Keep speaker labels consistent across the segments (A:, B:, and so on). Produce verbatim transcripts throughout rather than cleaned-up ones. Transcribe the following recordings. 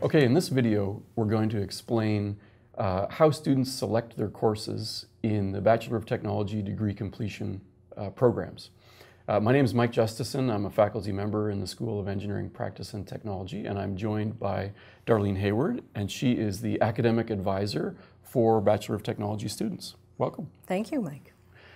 A: Okay, in this video, we're going to explain uh, how students select their courses in the Bachelor of Technology degree completion uh, programs. Uh, my name is Mike Justason. I'm a faculty member in the School of Engineering, Practice and Technology, and I'm joined by Darlene Hayward, and she is the academic advisor for Bachelor of Technology students. Welcome.
B: Thank you, Mike.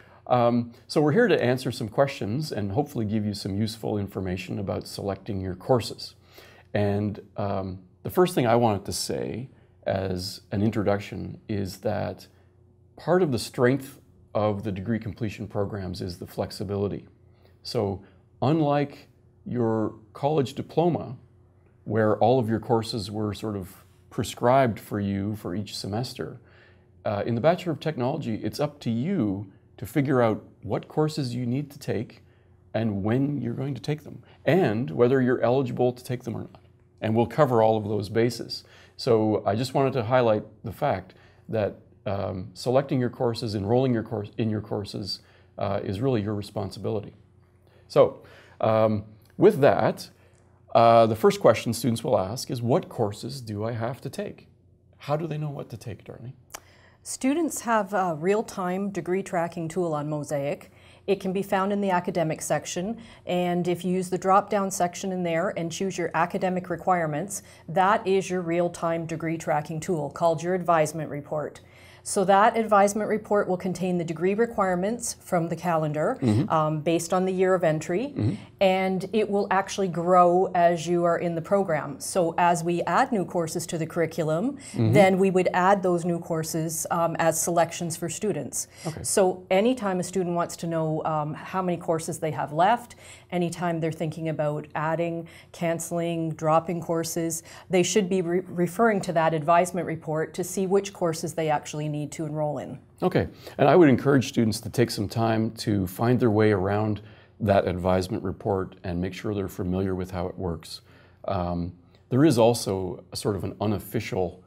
A: Um, so we're here to answer some questions and hopefully give you some useful information about selecting your courses. And um, the first thing I wanted to say as an introduction is that part of the strength of the degree completion programs is the flexibility. So unlike your college diploma, where all of your courses were sort of prescribed for you for each semester, uh, in the Bachelor of Technology, it's up to you to figure out what courses you need to take and when you're going to take them, and whether you're eligible to take them or not. And we'll cover all of those bases. So I just wanted to highlight the fact that um, selecting your courses, enrolling your course in your courses uh, is really your responsibility. So um, with that, uh, the first question students will ask is, what courses do I have to take? How do they know what to take, Darlene?
B: Students have a real-time degree tracking tool on Mosaic. It can be found in the academic section, and if you use the drop-down section in there and choose your academic requirements, that is your real-time degree tracking tool called your Advisement report. So that Advisement report will contain the degree requirements from the calendar mm-hmm. um, based on the year of entry, mm-hmm. and it will actually grow as you are in the program. So as we add new courses to the curriculum, mm-hmm. then we would add those new courses um, as selections for students. Okay. So anytime a student wants to know um, how many courses they have left, anytime they're thinking about adding, canceling, dropping courses, they should be re referring to that Advisement report to see which courses they actually need to enroll in.
A: Okay, and I would encourage students to take some time to find their way around that Advisement report and make sure they're familiar with how it works. Um, there is also a sort of an unofficial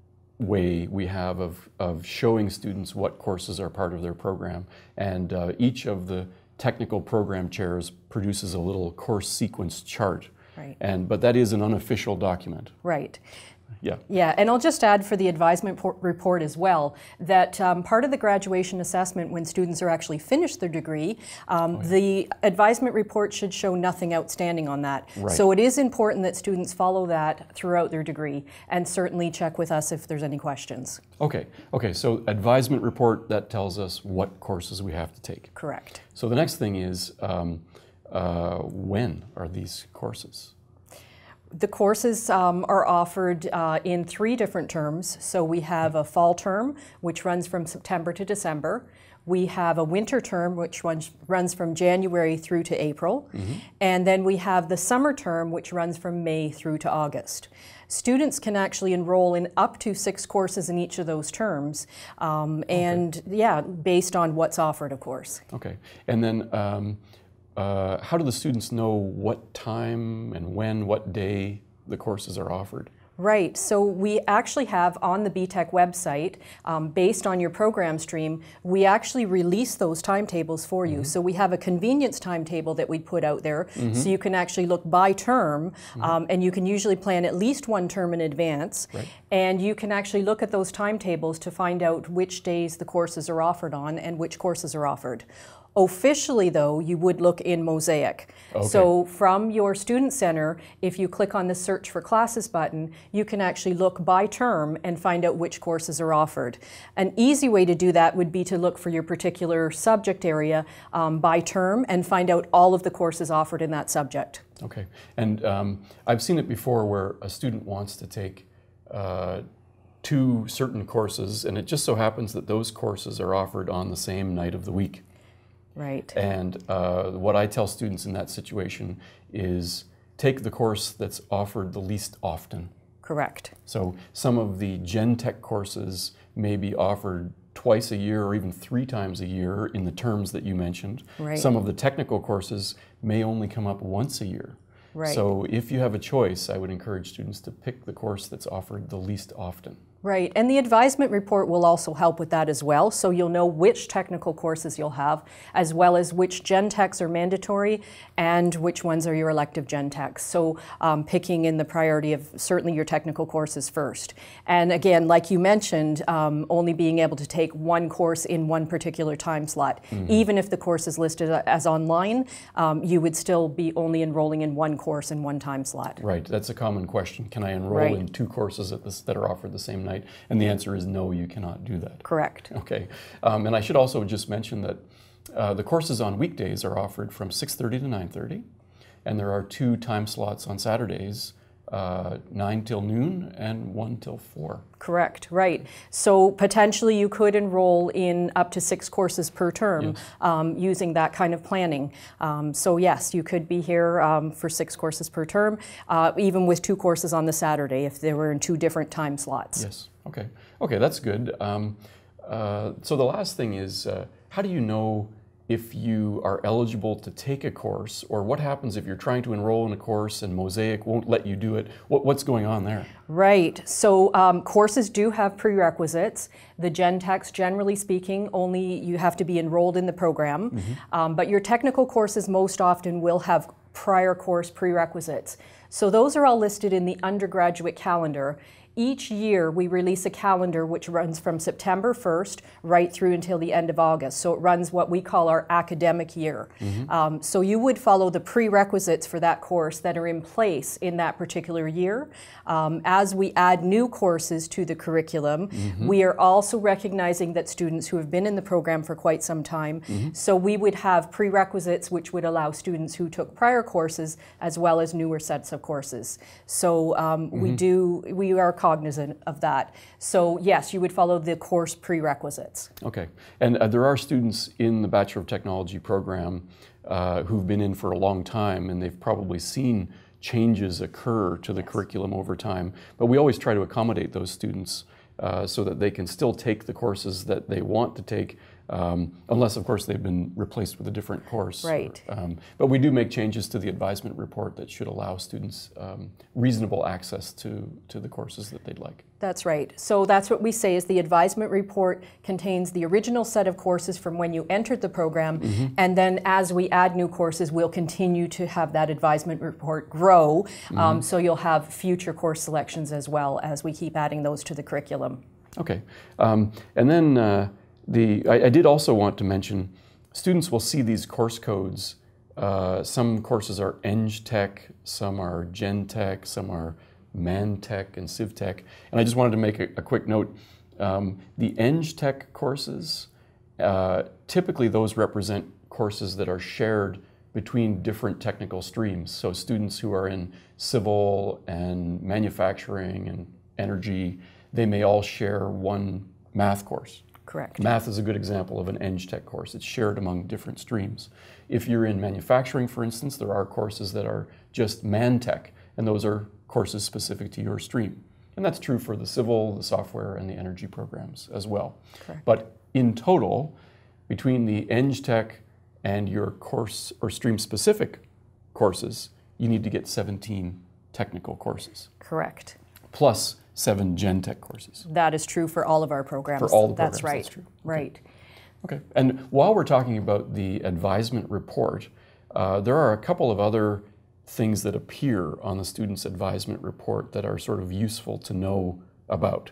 A: way we have of, of showing students what courses are part of their program, and uh, each of the technical program chairs produces a little course sequence chart.
B: Right.
A: And, but that is an unofficial document.
B: Right.
A: Yeah.
B: Yeah, and I'll just add for the Advisement report as well that um, part of the graduation assessment when students are actually finished their degree, um, oh, yeah. the Advisement report should show nothing outstanding on that. Right. So it is important that students follow that throughout their degree, and certainly check with us if there's any questions.
A: Okay, okay, so Advisement report, that tells us what courses we have to take.
B: Correct.
A: So the next thing is, um, uh, when are these courses?
B: The courses um, are offered uh, in three different terms. So we have a fall term, which runs from September to December. We have a winter term, which runs, runs from January through to April. Mm-hmm. And then we have the summer term, which runs from May through to August. Students can actually enroll in up to six courses in each of those terms. Um, and okay. yeah, based on what's offered, of course. Okay.
A: And then um, Uh, how do the students know what time and when, what day the courses are offered?
B: Right, so we actually have on the B.Tech website, um, based on your program stream, we actually release those timetables for you. Mm-hmm. So we have a convenience timetable that we put out there, mm-hmm. so you can actually look by term, mm-hmm. um, and you can usually plan at least one term in advance, right. and you can actually look at those timetables to find out which days the courses are offered on and which courses are offered. Officially, though, you would look in Mosaic. Okay. So from your Student Center, if you click on the Search for Classes button, you can actually look by term and find out which courses are offered. An easy way to do that would be to look for your particular subject area um, by term and find out all of the courses offered in that subject.
A: Okay, and um, I've seen it before where a student wants to take uh, two certain courses, and it just so happens that those courses are offered on the same night of the week.
B: Right.
A: And uh, what I tell students in that situation is take the course that's offered the least often.
B: Correct.
A: So some of the Gen Tech courses may be offered twice a year or even three times a year in the terms that you mentioned.
B: Right.
A: Some of the technical courses may only come up once a year.
B: Right.
A: So if you have a choice, I would encourage students to pick the course that's offered the least often.
B: Right, and the advisement report will also help with that as well, so you'll know which technical courses you'll have, as well as which Gen Techs are mandatory and which ones are your elective Gen Techs. So um, picking in the priority of certainly your technical courses first. And again, like you mentioned, um, only being able to take one course in one particular time slot. Mm-hmm. Even if the course is listed as online, um, you would still be only enrolling in one course in one time slot.
A: Right, that's a common question. Can I enroll right. in two courses at this, that are offered the same night? And the answer is no, you cannot do that.
B: Correct.
A: Okay, um, and I should also just mention that uh, the courses on weekdays are offered from six thirty to nine thirty, and there are two time slots on Saturdays, uh, nine till noon and one till four.
B: Correct, right. So potentially you could enroll in up to six courses per term yes. um, using that kind of planning. Um, so yes, you could be here um, for six courses per term, uh, even with two courses on the Saturday if they were in two different time slots.
A: Yes, okay. Okay, that's good. Um, uh, so the last thing is, uh, how do you know if you are eligible to take a course, or what happens if you're trying to enroll in a course and Mosaic won't let you do it? What, what's going on there?
B: Right, so um, courses do have prerequisites. The Gen Techs, generally speaking, only you have to be enrolled in the program, mm-hmm. um, but your technical courses most often will have prior course prerequisites. So those are all listed in the undergraduate calendar. Each year we release a calendar which runs from September first right through until the end of August. So it runs what we call our academic year. Mm-hmm. um, so you would follow the prerequisites for that course that are in place in that particular year. Um, as we add new courses to the curriculum, mm-hmm. we are also recognizing that students who have been in the program for quite some time, mm-hmm. so we would have prerequisites which would allow students who took prior courses as well as newer sets of courses. So um, mm-hmm. we do, we are cognizant of that. So yes, you would follow the course prerequisites.
A: Okay, and uh, there are students in the Bachelor of Technology program uh, who've been in for a long time, and they've probably seen changes occur to the yes. curriculum over time, but we always try to accommodate those students uh, so that they can still take the courses that they want to take, um, unless of course they've been replaced with a different course.
B: Right.
A: Or, um, but we do make changes to the advisement report that should allow students um, reasonable access to, to the courses that they'd like.
B: That's right. So that's what we say is the advisement report contains the original set of courses from when you entered the program, mm-hmm. and then as we add new courses, we'll continue to have that advisement report grow, mm-hmm. um, so you'll have future course selections as well as we keep adding those to the curriculum.
A: Okay. Um, and then uh, the I, I did also want to mention, students will see these course codes. Uh, some courses are Eng Tech, some are Gen Tech, some are Man Tech and Civ Tech. And I just wanted to make a, a quick note. Um, the Eng Tech courses, uh, typically those represent courses that are shared between different technical streams. So students who are in civil and manufacturing and energy, they may all share one math course.
B: Correct.
A: Math is a good example of an Eng Tech course. It's shared among different streams. If you're in manufacturing, for instance, there are courses that are just Man Tech, and those are courses specific to your stream. And that's true for the civil, the software, and the energy programs as well.
B: Correct.
A: But in total, between the Eng Tech and your course or stream-specific courses, you need to get seventeen technical courses.
B: Correct.
A: Plus seven Gen Tech courses.
B: That is true for all of our programs.
A: For all the programs,
B: that's right.
A: That's true.
B: Right.
A: Okay. Okay. And while we're talking about the advisement report, uh, there are a couple of other things that appear on the student's advisement report that are sort of useful to know about.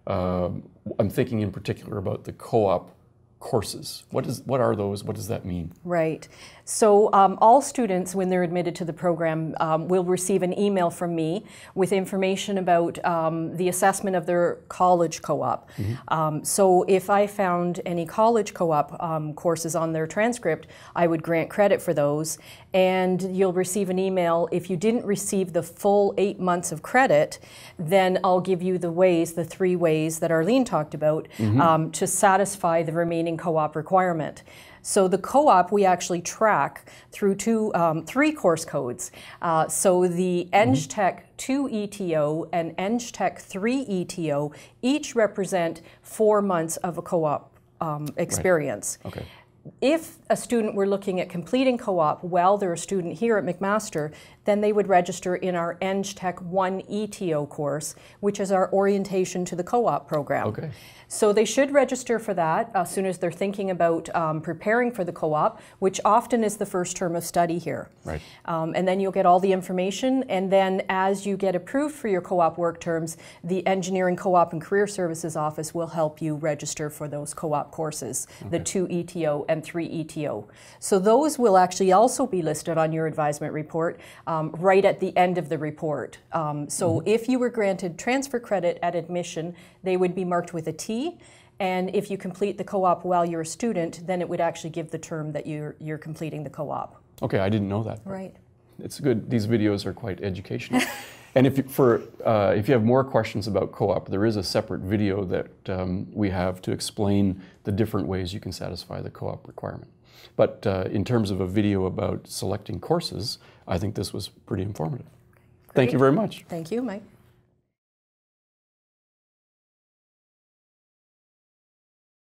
A: Um, I'm thinking in particular about the co-op courses. What is, what are those? What does that mean?
B: Right. So um, all students, when they're admitted to the program, um, will receive an email from me with information about um, the assessment of their college co-op. Mm-hmm. um, so if I found any college co-op um, courses on their transcript, I would grant credit for those. And you'll receive an email. If you didn't receive the full eight months of credit, then I'll give you the ways, the three ways that Arlene talked about, mm-hmm. um, to satisfy the remaining co-op requirement. So the co-op we actually track through two, um, three course codes. Uh, so the Eng Tech two E T O and Eng Tech three E T O each represent four months of a co-op um, experience.
A: Right. Okay.
B: If a student were looking at completing co-op while they're a student here at McMaster, then they would register in our Eng Tech one E T O course, which is our orientation to the co-op program.
A: Okay.
B: So they should register for that as soon as they're thinking about um, preparing for the co-op, which often is the first term of study here.
A: Right.
B: Um, and then you'll get all the information, and then as you get approved for your co-op work terms, the Engineering Co-op and Career Services Office will help you register for those co-op courses, okay. the two E T O and three E T O. So those will actually also be listed on your advisement report um, right at the end of the report. Um, so mm-hmm. if you were granted transfer credit at admission, they would be marked with a T. And if you complete the co-op while you're a student, then it would actually give the term that you're, you're completing the co-op.
A: Okay, I didn't know that.
B: Right.
A: It's good. These videos are quite educational. And if you, for, uh, if you have more questions about co-op, there is a separate video that um, we have to explain the different ways you can satisfy the co-op requirement. But uh, in terms of a video about selecting courses, I think this was pretty informative. Great. Thank you very much.
B: Thank you, Mike.